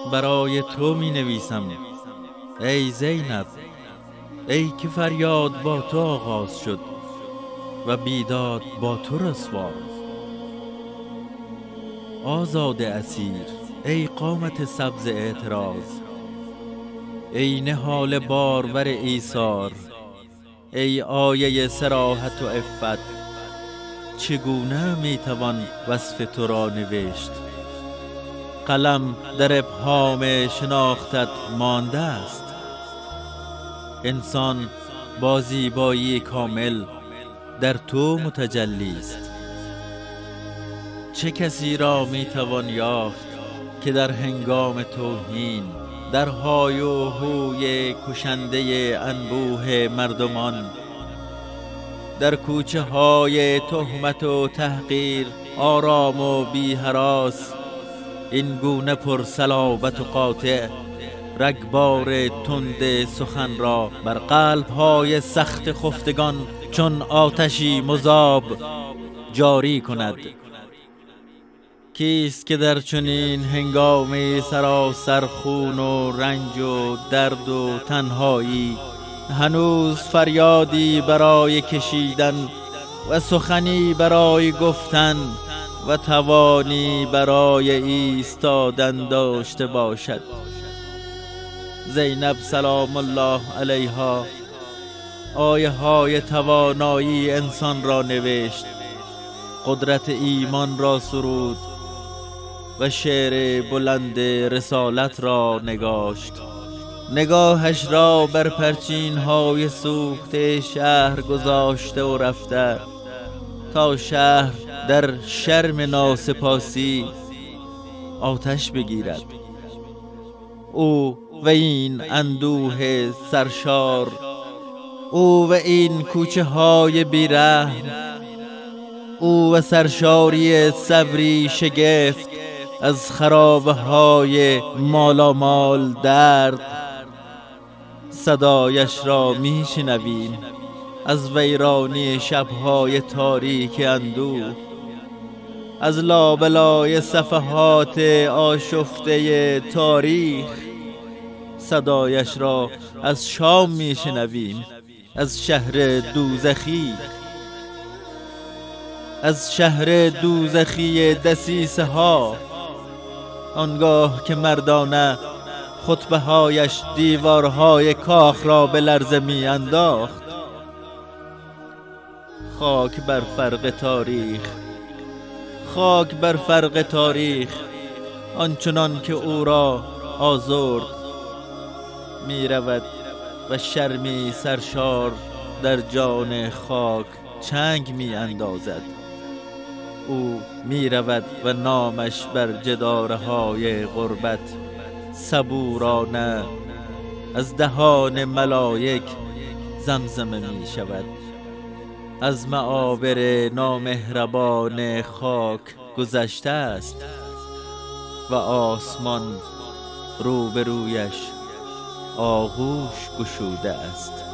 برای تو می نویسم ای زینب، ای که فریاد با تو آغاز شد و بیداد با تو رسوا. آزاد اسیر، ای قامت سبز اعتراض، ای نهال بارور ایثار، ای آیه صراحت و عفت، چگونه میتوان وصف تو را نوشت؟ قلم در ابهام شناختت مانده است. انسان با زیبایی کامل در تو متجلی است. چه کسی را میتوان یافت که در هنگام توهین، در های و هوی کشنده انبوه مردمان، در کوچه های تهمت و تحقیر آرام و بی هراس، این گونه پر صلابت و قاطع رگبار تند سخن را بر قلب های سخت خفتگان چون آتشی مذاب جاری کند؟ کیست که در چنین هنگامی سراسر خون و رنج و درد و تنهایی هنوز فریادی برای کشیدن و سخنی برای گفتن و توانی برای ایستادن داشته باشد؟ زینب سلام الله علیها آیه های توانایی انسان را نوشت، قدرت ایمان را سرود و شعر بلند رسالت را نگاشت. نگاهش را بر پرچین های سوخته شهر گذاشته و رفته تا شهر در شرم ناسپاسی آتش بگیرد. او و این اندوه سرشار، او و این کوچه های بیرحم، او و سرشاری صبری شگفت از خرابه های مالامال درد، صدایش را می شنویم از ویرانی شبهای تاریک اندوه، از لابلای صفحات آشفته تاریخ. صدایش را از شام می شنویم، از شهر دوزخی، از شهر دوزخی دسیسه ها. آنگاه که مردانه خطبه هایش دیوارهای کاخ را به لرزه می انداخت. خاک بر فرق تاریخ، خاک بر فرق تاریخ، آنچنان که او را آزرد. می رود و شرمی سرشار در جان خاک چنگ می اندازد. او می رود و نامش بر جدارهای غربت صبورانه از دهان ملائک زمزمه می شود. از معابر نامهربان خاک گذشته است و آسمان روبرویش آغوش گشوده است.